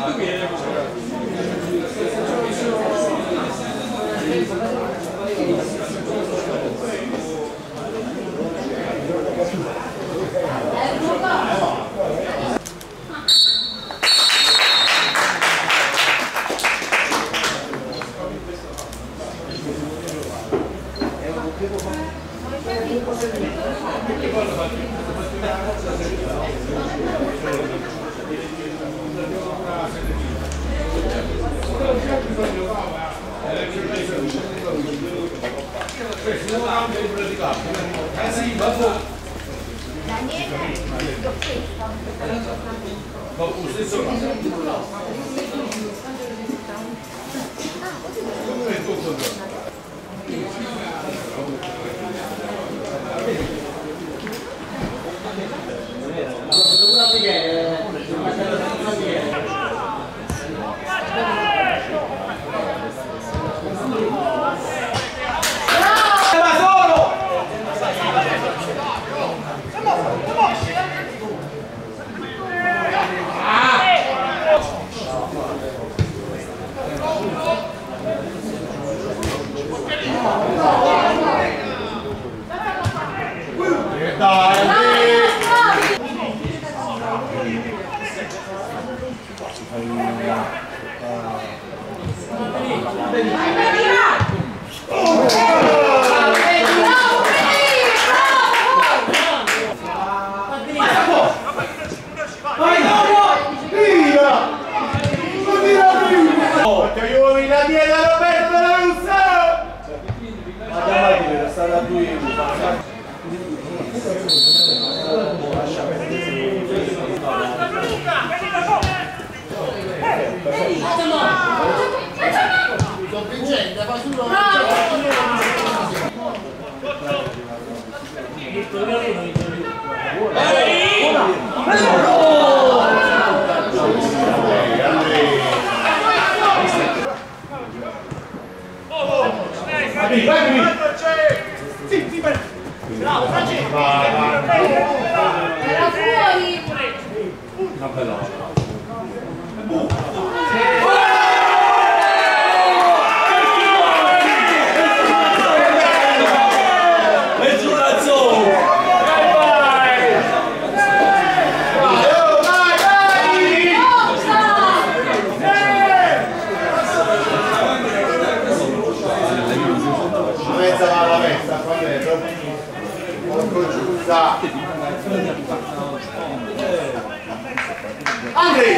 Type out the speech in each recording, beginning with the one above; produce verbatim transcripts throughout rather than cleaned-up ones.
Andrei!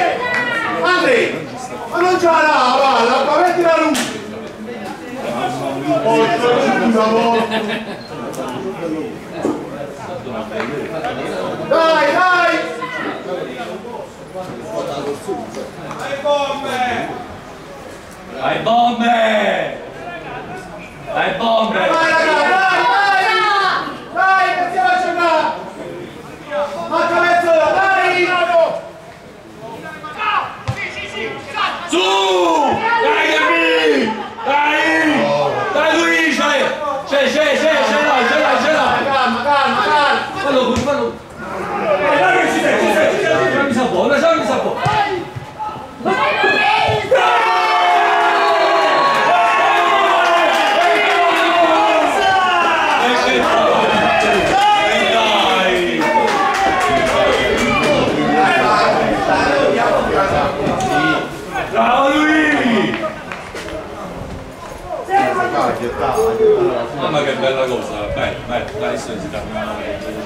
Andrei! Ma non c'è la palla, ma metti la luce! Dai, dai! Dai bombe! Dai bombe! Dai bombe! Dai, dai, dai! Dai, mettiamo a giocare! Manca mezz'ora, dai! Su! Dai Gabi! Dai! Dai Luigi! C'è, c'è, c'è, c'è là, c'è là, c'è là! Calma, calma, calma! Fallo, fallo! Dai che ci sei, ci sei, ci sei! Lasciami sapore, lasciami sapore! Bravo Luigi! Mamma che bella cosa, beh, beh, dai, adesso si termina.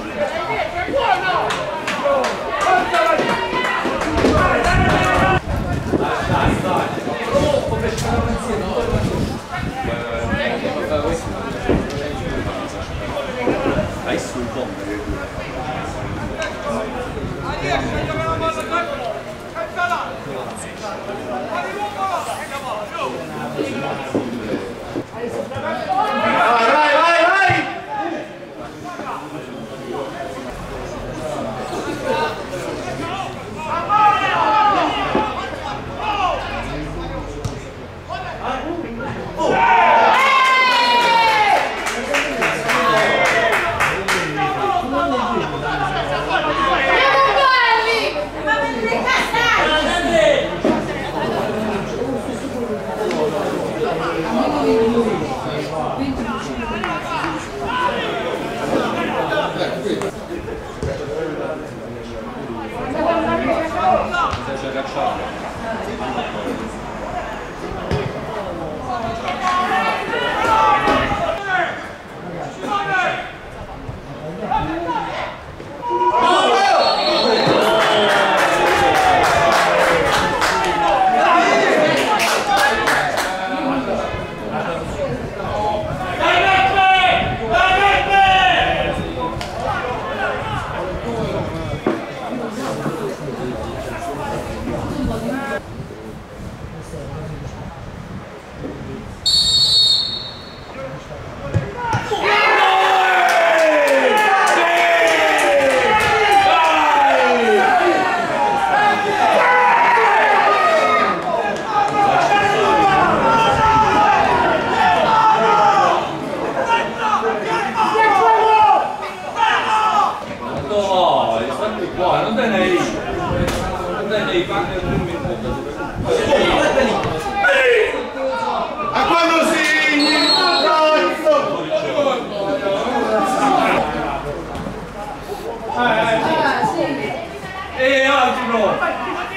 Dai sul bombe. Vai, vai, vai, vai! A quando segni il cazzo! E altro!